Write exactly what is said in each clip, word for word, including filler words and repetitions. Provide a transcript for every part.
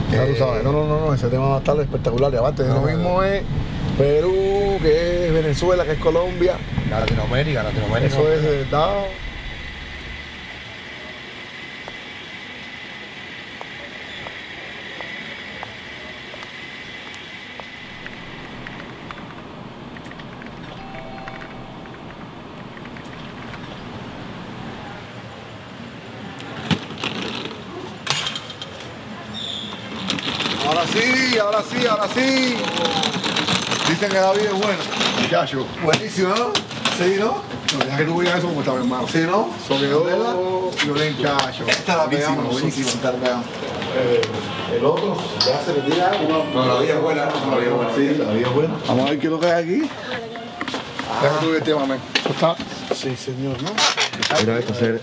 Ya tú sabes, no, no, no, no, ese tema va a estar espectacular. Y aparte, lo mismo es Perú, que es Venezuela, que es Colombia. Latinoamérica, Latinoamérica. Eso es de verdad. Ahora sí, ahora sí, ahora sí. Dicen que David es bueno. Muchacho, buenísimo, ¿no? Sí, ¿no? No, deja que tú veas eso como estaba, hermano. Sí, ¿no? Sobre todo, violento. Muchacho. Esta la pegamos, buenísimo. Eh, el otro, ya se le tira uno. No, la vida es buena, no, la vida es buena. Sí, la vida es buena. Vamos a ver qué es lo que hay aquí. Deja que tú veas el tema, man. ¿Eso está? Sí, señor, ¿no? Mira esto, hacer.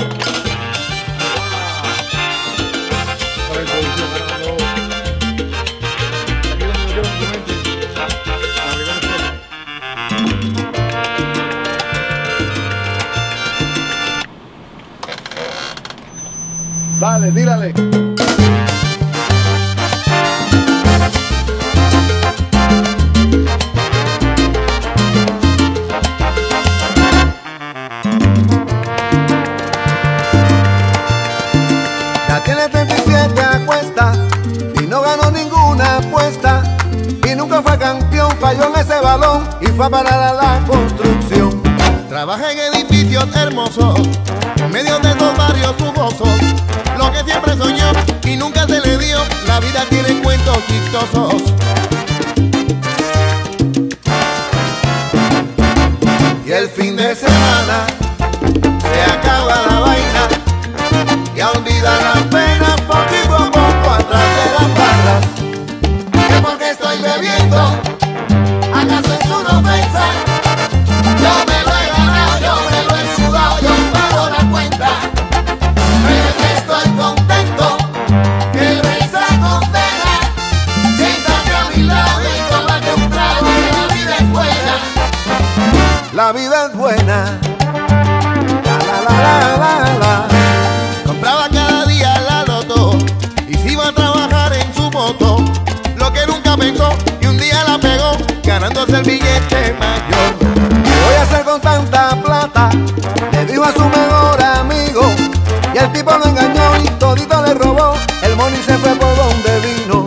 Dale, tírale. Ya tiene treinta y siete a cuesta y no ganó ninguna apuesta. Y nunca fue campeón, falló en ese balón y fue a parar a la construcción. Trabaja en edificios hermosos, en medio de dos barrios jugosos. Lo que siempre soñó y nunca se le dio, la vida tiene cuentos chistosos. Y el fin de semana se acaba la vaina y a olvidar las penas poquito a poco atrás de las barras. Que porque estoy bebiendo, acaso es una ofensa. Yo me lo he ganado, yo me lo he sudado, yo pago la cuenta. Pero que estoy contento, que esa condena. Siéntate a mi lado y tómate un trago, que la vida es buena. La vida es buena. La la la la la la. Compraba cada día la loto y se iba a trabajar en su moto. Lo que nunca pensó y un día la pegó, ganándose el billete mayor. ¿Qué voy a hacer con tanta plata? Le dijo a su mejor amigo. Y el tipo lo engañó y todito le robó. El money se fue por donde vino.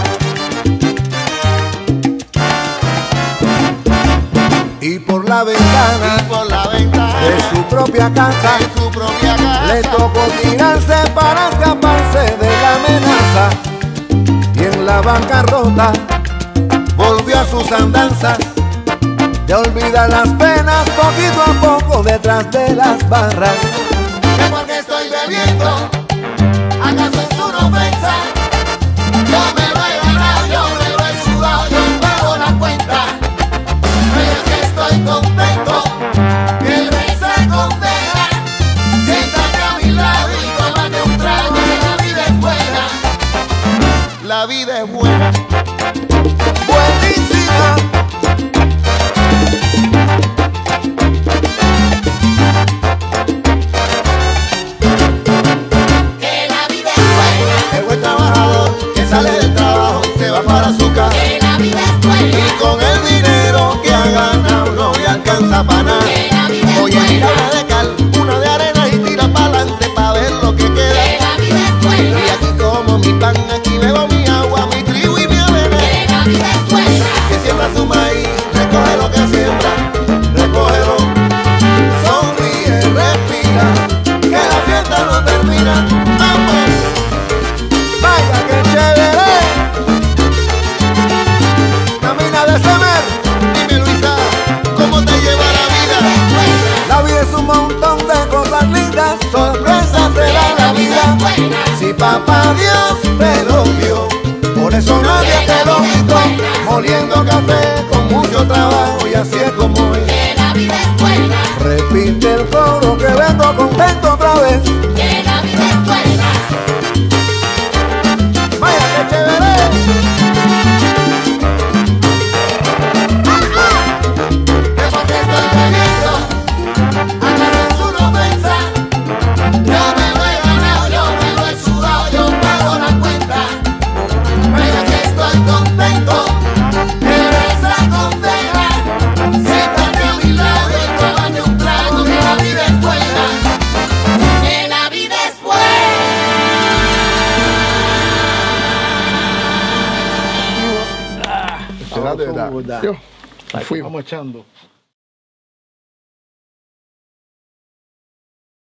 Y por la ventana, y por la ventana de su propia casa, de su propia casa, le tocó tirarse para escaparse de la amenaza. Y en la bancarrota volvió a sus andanzas, de olvidar las penas poquito a poco detrás de las barras. Que porque estoy bebiendo, acaso es una ofensa. Yo me lo he ganado, yo me lo he sudado, yo pago la cuenta. Pero es que estoy contento, que esa condena. Siéntate a mi lado y tómate un trago, que la vida es buena. La vida es buena, buenísima. Que la vida es buena. El buen trabajador que sale del trabajo se va para su casa. Que la vida es buena. Y con el dinero que ha ganado no le alcanza para nada. Que la vida es buena. Oye, tira una de cal, una de arena y tira para adelante para ver lo que queda. Que la vida es buena. Y aquí como mi pan, aquí bebo mi agua, mi trigo y mi avena. Que la vida es buena. Que siembra su maíz, recoge lo que siembra, recógelo. Sonríe, respira, que la fiesta no termina. ¡Vamos! ¡Vaya que chévere! Camina de Semer. Dime, Luisa, ¿cómo te lleva la vida? La vida es un montón de cosas lindas, sorpresas te da la vida. Si papá Dios te lo dio, por eso nadie te lo quitó. Moliendo café con mucho trabajo y así es como es. Que la vida es buena. Repite el coro que vengo contento otra vez. Que la vida es buena. Vaya que chévere. Que porque estoy bebiendo, acaso es una ofensa. Yo me lo he ganado, yo me lo he sudado, yo pago la cuenta. será de verdad. verdad. Yo, fuimos. Vamos echando.